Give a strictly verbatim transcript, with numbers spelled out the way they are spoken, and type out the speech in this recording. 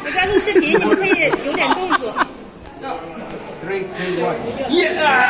在录视频，你们可以有点动作。 Three, two, one. Yeah!